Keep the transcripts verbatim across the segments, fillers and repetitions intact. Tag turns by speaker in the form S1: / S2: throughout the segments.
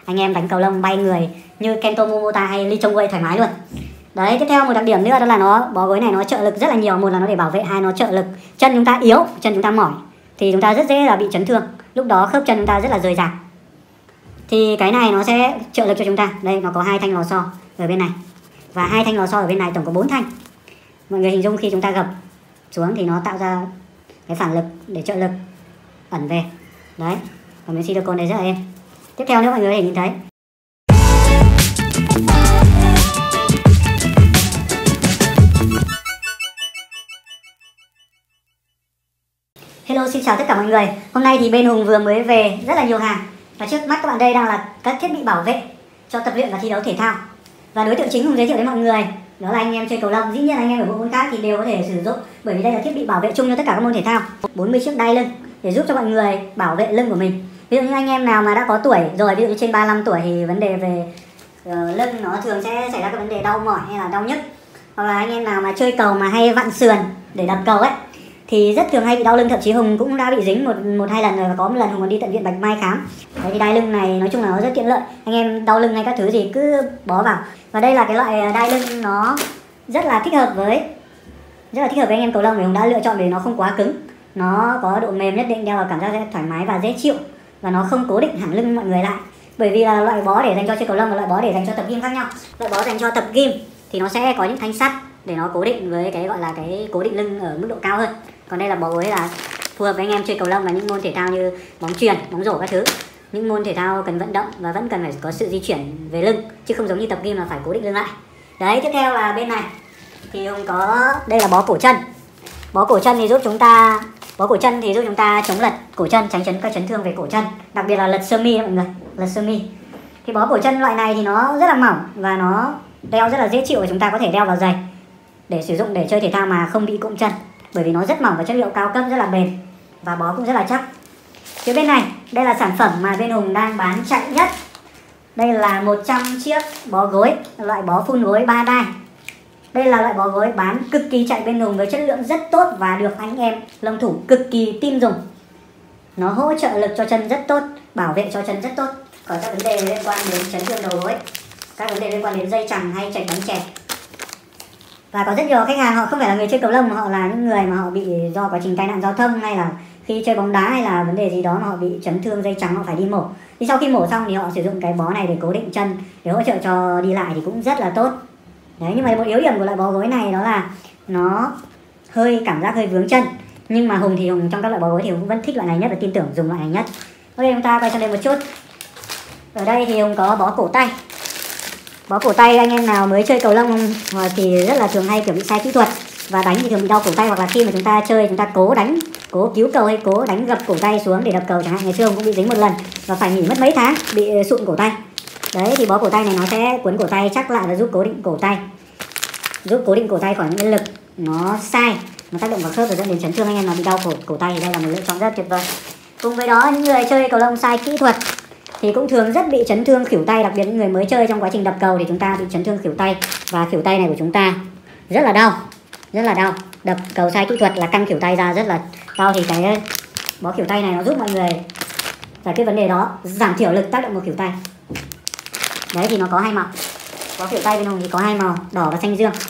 S1: anh em đánh cầu lông bay người như Kento Momota hay Lee Chong Wei thoải mái luôn. Đấy, tiếp theo một đặc điểm nữa đó là nó bó gối này nó trợ lực rất là nhiều. Một là nó để bảo vệ, hai nó trợ lực chân chúng ta yếu, chân chúng ta mỏi thì chúng ta rất dễ là bị chấn thương. Lúc đó khớp chân chúng ta rất là rời rạc. Thì cái này nó sẽ trợ lực cho chúng ta. Đây, nó có hai thanh lò xo ở bên này và hai thanh lò xo ở bên này, tổng có bốn thanh. Mọi người hình dung khi chúng ta gập xuống thì nó tạo ra cái phản lực để trợ lực ẩn về. Đấy, còn miếng silicone này rất là êm. Tiếp theo nữa mọi người có thể nhìn thấy hello, xin chào tất cả mọi người. Hôm nay thì bên Hùng vừa mới về rất là nhiều hàng. Và trước mắt các bạn đây đang là các thiết bị bảo vệ cho tập luyện và thi đấu thể thao. Và đối tượng chính Hùng giới thiệu đến mọi người đó là anh em chơi cầu lông. Dĩ nhiên anh em ở bộ môn khác thì đều có thể sử dụng, bởi vì đây là thiết bị bảo vệ chung cho tất cả các môn thể thao. bốn mươi chiếc đai lưng để giúp cho mọi người bảo vệ lưng của mình. Ví dụ như anh em nào mà đã có tuổi rồi, ví dụ như trên ba mươi lăm tuổi thì vấn đề về uh, lưng nó thường sẽ xảy ra cái vấn đề đau mỏi hay là đau nhức. Hoặc là anh em nào mà chơi cầu mà hay vặn sườn để đập cầu ấy thì rất thường hay bị đau lưng. Thậm chí Hùng cũng đã bị dính một một hai lần rồi, và có một lần Hùng còn đi tận viện Bạch Mai khám. Đấy, thì đai lưng này nói chung là nó rất tiện lợi. Anh em đau lưng hay các thứ gì cứ bó vào. Và đây là cái loại đai lưng nó rất là thích hợp với rất là thích hợp với anh em cầu lông, vì Hùng đã lựa chọn vì nó không quá cứng, nó có độ mềm nhất định, đeo vào cảm giác sẽ thoải mái và dễ chịu, và nó không cố định hẳn lưng mọi người lại. Bởi vì là loại bó để dành cho chơi cầu lông và loại bó để dành cho tập gym khác nhau. Loại bó dành cho tập gym thì nó sẽ có những thanh sắt để nó cố định với cái gọi là cái cố định lưng ở mức độ cao hơn. Còn đây là bó gối là phù hợp với anh em chơi cầu lông và những môn thể thao như bóng chuyền, bóng rổ các thứ. Những môn thể thao cần vận động và vẫn cần phải có sự di chuyển về lưng, chứ không giống như tập gym là phải cố định lưng lại. Đấy, tiếp theo là bên này thì Hùng có đây là bó cổ chân. Bó cổ chân thì giúp chúng ta bó cổ chân thì giúp chúng ta chống lật cổ chân, tránh chấn các chấn thương về cổ chân, đặc biệt là lật sơ mi mọi người, lật sơ mi. Thì bó cổ chân loại này thì nó rất là mỏng và nó đeo rất là dễ chịu, và chúng ta có thể đeo vào giày để sử dụng để chơi thể thao mà không bị cụm chân, bởi vì nó rất mỏng và chất liệu cao cấp, rất là bền và bó cũng rất là chắc. Phía bên này, đây là sản phẩm mà bên Hùng đang bán chạy nhất. Đây là một trăm chiếc bó gối, loại bó phun gối ba đai. Đây là loại bó gối bán cực kỳ chạy bên Hùng với chất lượng rất tốt và được anh em lông thủ cực kỳ tin dùng. Nó hỗ trợ lực cho chân rất tốt, bảo vệ cho chân rất tốt. Còn các vấn đề liên quan đến chấn thương đầu gối, các vấn đề liên quan đến dây chằng hay chạch bánh chè. Và có rất nhiều khách hàng họ không phải là người chơi cầu lông, mà họ là những người mà họ bị do quá trình tai nạn giao thông, hay là khi chơi bóng đá hay là vấn đề gì đó mà họ bị chấn thương dây chằng, họ phải đi mổ. Thì sau khi mổ xong thì họ sử dụng cái bó này để cố định chân, để hỗ trợ cho đi lại thì cũng rất là tốt. Đấy, nhưng mà một yếu điểm của loại bó gối này đó là nó hơi cảm giác hơi vướng chân. Nhưng mà Hùng thì Hùng trong các loại bó gối thì Hùng cũng vẫn thích loại này nhất và tin tưởng dùng loại này nhất. Ok, chúng ta quay sang đây một chút. Ở đây thì Hùng có bó cổ tay. Bó cổ tay anh em nào mới chơi cầu lông thì rất là thường hay kiểu bị sai kỹ thuật và đánh thì thường bị đau cổ tay, hoặc là khi mà chúng ta chơi chúng ta cố đánh, cố cứu cầu hay cố đánh gập cổ tay xuống để đập cầu chẳng hạn. Ngày xưa Hùng cũng bị dính một lần và phải nghỉ mất mấy tháng, bị sụn cổ tay. Đấy, thì bó cổ tay này nó sẽ cuốn cổ tay chắc lại và giúp cố định cổ tay, giúp cố định cổ tay khỏi những cái lực nó sai, nó tác động vào khớp và dẫn đến chấn thương anh em nào bị đau cổ cổ tay. Thì đây là một lựa chọn rất tuyệt vời. Cùng với đó, những người chơi cầu lông sai kỹ thuật thì cũng thường rất bị chấn thương khuỷu tay, đặc biệt những người mới chơi trong quá trình đập cầu thì chúng ta bị chấn thương khuỷu tay, và khuỷu tay này của chúng ta rất là đau, rất là đau. Đập cầu sai kỹ thuật là căng khuỷu tay ra rất là đau. Thì cái bó khuỷu tay này nó giúp mọi người giải quyết vấn đề đó, giảm thiểu lực tác động vào khuỷu tay. Đấy, thì nó có hai màu. Bó khuỷu tay bên Hùng thì có hai màu, đỏ và xanh dương.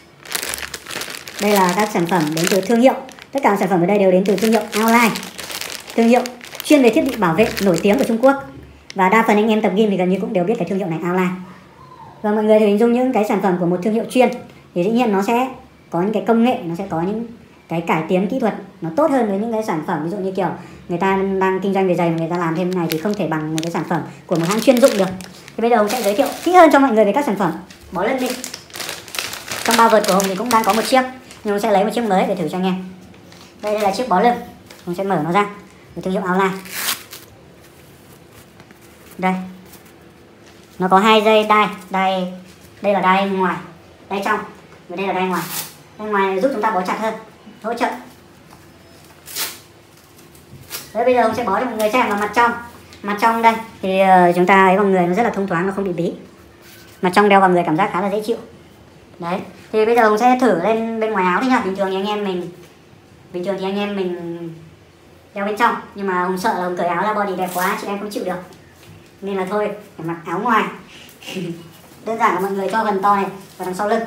S1: Đây là các sản phẩm đến từ thương hiệu, tất cả sản phẩm ở đây đều đến từ thương hiệu Outline, thương hiệu chuyên về thiết bị bảo vệ nổi tiếng của Trung Quốc. Và đa phần anh em tập gym thì gần như cũng đều biết cái thương hiệu này, Outline. Và mọi người thử hình dung những cái sản phẩm của một thương hiệu chuyên thì dĩ nhiên nó sẽ có những cái công nghệ, nó sẽ có những cái cải tiến kỹ thuật nó tốt hơn với những cái sản phẩm ví dụ như kiểu người ta đang kinh doanh về giày mà người ta làm thêm này thì không thể bằng một cái sản phẩm của một hãng chuyên dụng được. Thì bây giờ Hùng sẽ giới thiệu kỹ hơn cho mọi người về các sản phẩm bó lưng đi. Trong bao vợt của Hùng thì cũng đang có một chiếc, nhưng Hùng sẽ lấy một chiếc mới để thử cho anh em. Đây, đây là chiếc bó lưng, Hùng sẽ mở nó ra, của thương hiệu Outline. Đây, nó có hai dây đai, đai đây là đai ngoài, đai trong, và đây là đai ngoài. Đai ngoài giúp chúng ta bó chặt hơn, hỗ trợ. Đấy, bây giờ Hùng sẽ bó cho mọi người xem vào mặt trong. Mặt trong đây thì uh, chúng ta ấy vào người nó rất là thông thoáng, nó không bị bí. Mặt trong đeo vào người cảm giác khá là dễ chịu. Đấy, thì bây giờ Hùng sẽ thử lên bên ngoài áo đi nhá. Bình thường thì anh em mình bình thường thì anh em mình đeo bên trong, nhưng mà Hùng sợ là Hùng cởi áo ra body đẹp quá chị em không chịu được. nên là thôi phải mặc áo ngoài. Đơn giản là mọi người cho phần to này vào đằng sau lưng,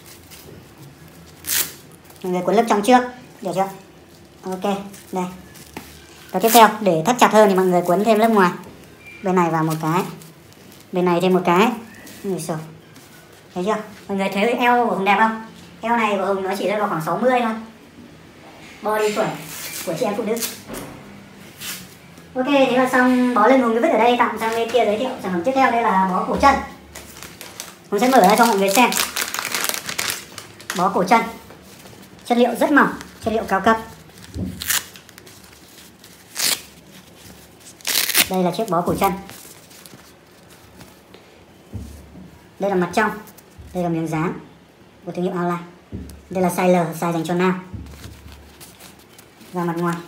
S1: mọi người cuốn lớp trong trước, được chưa? Ok, đây. Và tiếp theo để thắt chặt hơn thì mọi người cuốn thêm lớp ngoài. Bên này vào một cái, bên này thêm một cái. Thấy chưa? Mọi người thấy eo của Hùng đẹp không? Eo này của Hùng nó chỉ rơi vào khoảng sáu mươi thôi. Body chuẩn của chị em phụ nữ. Ok, thế là xong bó lưng Hùng cứ vứt ở đây, tạm sang bên kia giới thiệu sản phẩm tiếp theo. Đây là bó cổ chân. Hùng sẽ mở ra cho mọi người xem. Bó cổ chân, chất liệu rất mỏng, chất liệu cao cấp. Đây là chiếc bó cổ chân. Đây là mặt trong, đây là miếng dán của thương hiệu Outline. Đây là size L, size dành cho nam. Và mặt ngoài,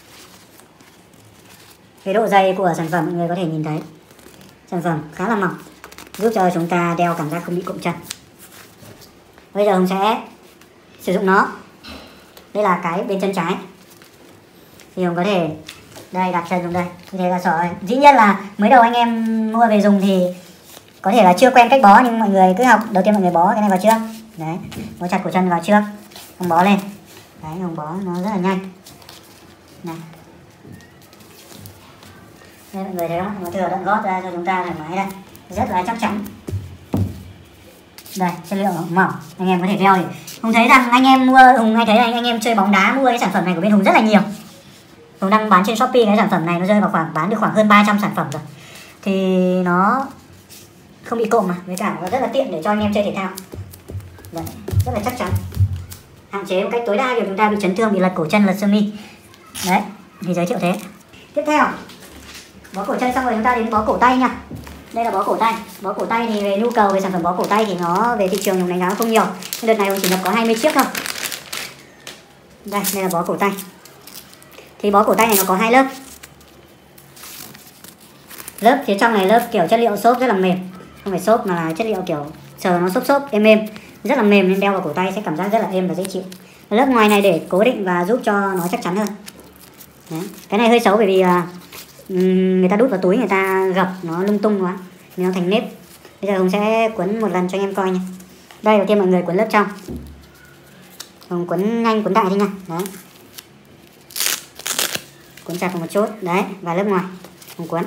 S1: cái độ dày của sản phẩm mọi người có thể nhìn thấy. Sản phẩm khá là mỏng, giúp cho chúng ta đeo cảm giác không bị cụm chân. Bây giờ Hùng sẽ sử dụng nó. Đây là cái bên chân trái, thì Hùng có thể đây đặt chân xuống đây, như thế là sợ. Dĩ nhiên là mới đầu anh em mua về dùng thì có thể là chưa quen cách bó, nhưng mọi người cứ học. Đầu tiên mọi người bó cái này vào trước, đấy, bó chặt cổ chân vào trước, Hùng bó lên, đấy, Hùng bó nó rất là nhanh này. Đây, mọi người thấy không? Nó thừa đoạn gót ra cho chúng ta thoải mái đây, rất là chắc chắn. Đây, chất liệu mỏng, anh em có thể đeo. Thì Hùng thấy rằng anh em mua, Hùng hay thấy anh, anh em chơi bóng đá mua cái sản phẩm này của bên Hùng rất là nhiều. Hùng đang bán trên Shopee cái sản phẩm này, nó rơi vào khoảng bán được khoảng hơn ba trăm sản phẩm rồi. Thì nó không bị cộm mà, với cả nó rất là tiện để cho anh em chơi thể thao. Đấy, rất là chắc chắn. Hạn chế một cách tối đa việc chúng ta bị chấn thương, bị lật cổ chân, lật sơ mi. Đấy, thì giới thiệu thế. Tiếp theo, bó cổ chân xong rồi chúng ta đến bó cổ tay nha. Đây là bó cổ tay. Bó cổ tay thì về nhu cầu về sản phẩm bó cổ tay thì nó về thị trường Hùng đánh giá không nhiều. Đợt này Hùng chỉ nhập có hai mươi chiếc thôi. Đây, đây là bó cổ tay. Thì bó cổ tay này nó có hai lớp. Lớp phía trong này lớp kiểu chất liệu xốp rất là mềm, không phải xốp mà là chất liệu kiểu sờ nó xốp xốp êm êm, rất là mềm nên đeo vào cổ tay sẽ cảm giác rất là êm và dễ chịu. Lớp ngoài này để cố định và giúp cho nó chắc chắn hơn. Đấy. Cái này hơi xấu bởi vì là người ta đút vào túi người ta gập nó lung tung quá nên nó thành nếp. Bây giờ Hùng sẽ quấn một lần cho anh em coi nha. Đây, đầu tiên mọi người quấn lớp trong, Hùng quấn nhanh quấn đại đi nha. Đấy, quấn chặt một chút, đấy, và lớp ngoài Hùng quấn.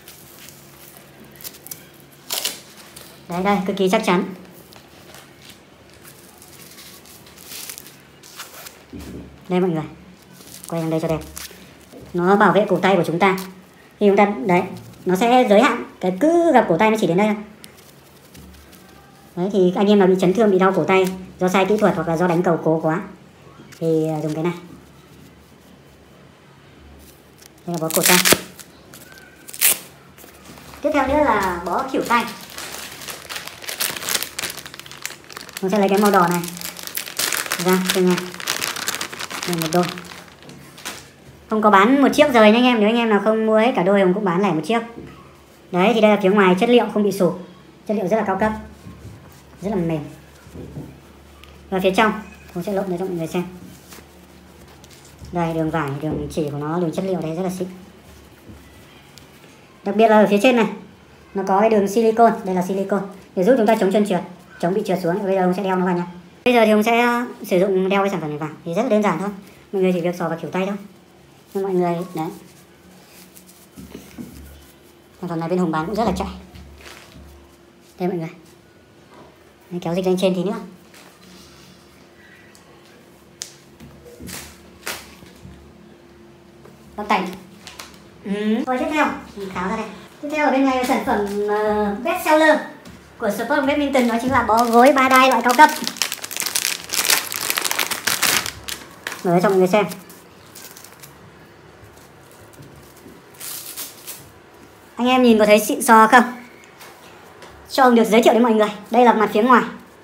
S1: Đấy, đây, cực kỳ chắc chắn. Đây mọi người, quay sang đây cho đẹp. Nó bảo vệ cổ tay của chúng ta. Thì chúng ta, đấy, nó sẽ giới hạn, cái cứ gặp cổ tay nó chỉ đến đây thôi. Đấy, thì anh em nào bị chấn thương, bị đau cổ tay do sai kỹ thuật hoặc là do đánh cầu cố quá thì dùng cái này. Đây là bó cổ tay. Tiếp theo nữa là bó khuỷu tay. Mình sẽ lấy cái màu đỏ này ra từng này, đây một đôi. Không có bán một chiếc rời nha anh em, nếu anh em nào không mua hết cả đôi Hùng cũng bán lẻ một chiếc. Đấy, thì đây là phía ngoài, chất liệu không bị sụp, chất liệu rất là cao cấp, rất là mềm. Và phía trong Hùng sẽ lộn để cho mọi người xem. Đây, đường vải, đường chỉ của nó, đường chất liệu đấy rất là xịn. Đặc biệt là ở phía trên này nó có cái đường silicone, đây là silicone để giúp chúng ta chống chân trượt, chống bị trượt xuống. Bây giờ Hùng sẽ đeo nó vào nha. Bây giờ thì Hùng sẽ sử dụng đeo cái sản phẩm này vào thì rất là đơn giản thôi. Mọi người chỉ việc xò vào khuỷu tay thôi. Nhưng mọi người đấy, sản phẩm này bên Hùng bán cũng rất là chạy. Đây mọi người, đấy, kéo dịch lên trên tí nữa. Bắp tành. Ừ. Rồi tiếp theo mình tháo ra đây. Tiếp theo ở bên này là sản phẩm uh, best seller của Sport Badminton, đó chính là bó gối ba đai loại cao cấp. Mở cho mọi người xem. Anh em nhìn có thấy xịn sò không? Cho ông được giới thiệu đến mọi người. Đây là mặt phía ngoài.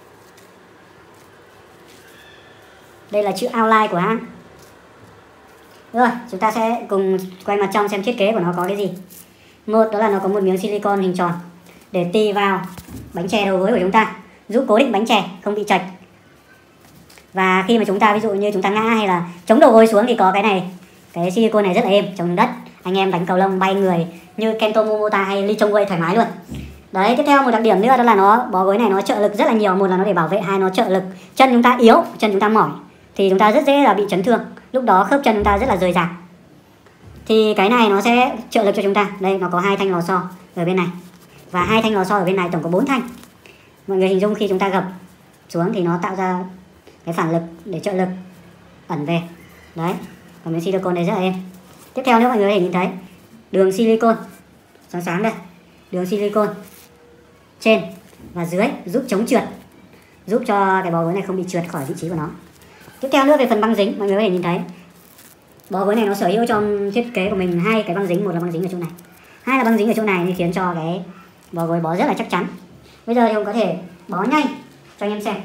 S1: Đây là chữ Outline của hãng. Rồi, chúng ta sẽ cùng quay mặt trong xem thiết kế của nó có cái gì. Một, đó là nó có một miếng silicone hình tròn để tì vào bánh chè đầu gối của chúng ta, giúp cố định bánh chè không bị chệch. Và khi mà chúng ta ví dụ như chúng ta ngã hay là chống đầu gối xuống thì có cái này, cái silicone này rất là êm chống đất. anh em đánh cầu lông bay người như Kento Momota hay Lee Chong Wei thoải mái luôn. Đấy, tiếp theo một đặc điểm nữa đó là nó bó gối này nó trợ lực rất là nhiều. Một là nó để bảo vệ, hai nó trợ lực chân chúng ta yếu, chân chúng ta mỏi thì chúng ta rất dễ là bị chấn thương. Lúc đó khớp chân chúng ta rất là rời rạc. Thì cái này nó sẽ trợ lực cho chúng ta. Đây, nó có hai thanh lò xo ở bên này và hai thanh lò xo ở bên này, tổng có bốn thanh. Mọi người hình dung khi chúng ta gập xuống thì nó tạo ra cái phản lực để trợ lực ẩn về. Đấy, còn cái silicone này rất là êm. Tiếp theo nữa mọi người có thể nhìn thấy đường silicone sáng sáng đây, đường silicone trên và dưới giúp chống trượt, giúp cho cái bó gối này không bị trượt khỏi vị trí của nó. Tiếp theo nữa về phần băng dính, mọi người có thể nhìn thấy bó gối này nó sở hữu trong thiết kế của mình hai cái băng dính, một là băng dính ở chỗ này, hai là băng dính ở chỗ này, nên khiến cho cái bó gối bó rất là chắc chắn. Bây giờ thì Hùng có thể bó nhanh cho anh em xem.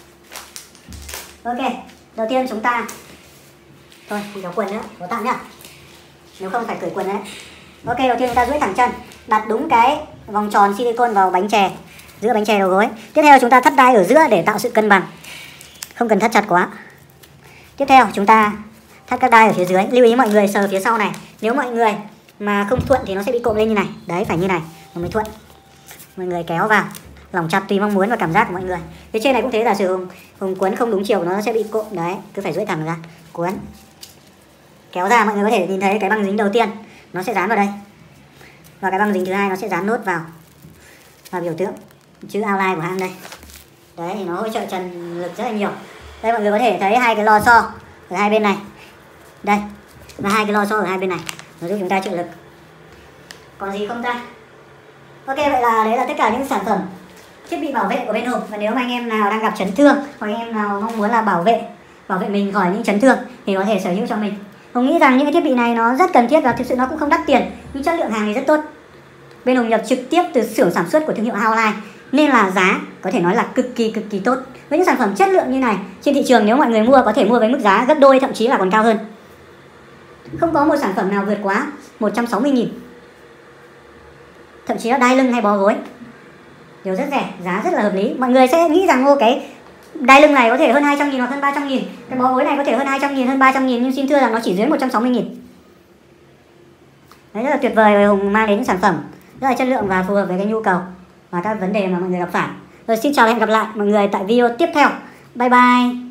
S1: Ok, đầu tiên chúng ta thôi không kéo quần nữa, bó tạm nhá, nếu không phải cởi quần đấy. Ok, đầu tiên chúng ta duỗi thẳng chân, đặt đúng cái vòng tròn silicone vào bánh chè, giữa bánh chè đầu gối. Tiếp theo chúng ta thắt đai ở giữa để tạo sự cân bằng, không cần thắt chặt quá. Tiếp theo chúng ta thắt các đai ở phía dưới. Lưu ý mọi người sờ phía sau này, nếu mọi người mà không thuận thì nó sẽ bị cộm lên như này. Đấy, phải như này nó mới thuận. Mọi người kéo vào, lỏng chặt tùy mong muốn và cảm giác của mọi người. Phía trên này cũng thế, giả sử Hùng, Hùng cuốn không đúng chiều nó sẽ bị cộm. Đấy, cứ phải duỗi thẳng ra, cuốn kéo ra. Mọi người có thể nhìn thấy cái băng dính đầu tiên nó sẽ dán vào đây, và cái băng dính thứ hai nó sẽ dán nốt vào và biểu tượng chữ outline của hãng đây. Đấy, thì nó hỗ trợ trần lực rất là nhiều. Đây, mọi người có thể thấy hai cái lò xo ở hai bên này đây, và hai cái lò xo ở hai bên này nó giúp chúng ta trợ lực. Còn gì không ta? Ok, vậy là đấy là tất cả những sản phẩm thiết bị bảo vệ của bên Hùng. Và nếu mà anh em nào đang gặp chấn thương, hoặc anh em nào mong muốn là bảo vệ bảo vệ mình khỏi những chấn thương thì có thể sở hữu cho mình. Hùng nghĩ rằng những cái thiết bị này nó rất cần thiết và thực sự nó cũng không đắt tiền, nhưng chất lượng hàng thì rất tốt. Bên Hùng nhập trực tiếp từ xưởng sản xuất của thương hiệu Howline, nên là giá có thể nói là cực kỳ cực kỳ tốt. Với những sản phẩm chất lượng như này trên thị trường, nếu mọi người mua có thể mua với mức giá gấp đôi, thậm chí là còn cao hơn. Không có một sản phẩm nào vượt quá một trăm sáu mươi nghìn. Thậm chí là đai lưng hay bó gối đều rất rẻ, giá rất là hợp lý. Mọi người sẽ nghĩ rằng ô cái đai lưng này có thể hơn hai trăm nghìn hoặc hơn ba trăm nghìn, cái bó gối này có thể hơn hai trăm nghìn, hơn ba trăm nghìn, nhưng xin thưa rằng nó chỉ dưới một trăm sáu mươi nghìn. Đấy, rất là tuyệt vời. Hùng mang đến những sản phẩm rất là chất lượng và phù hợp với cái nhu cầu và các vấn đề mà mọi người gặp phải. Rồi, xin chào và hẹn gặp lại mọi người tại video tiếp theo. Bye bye.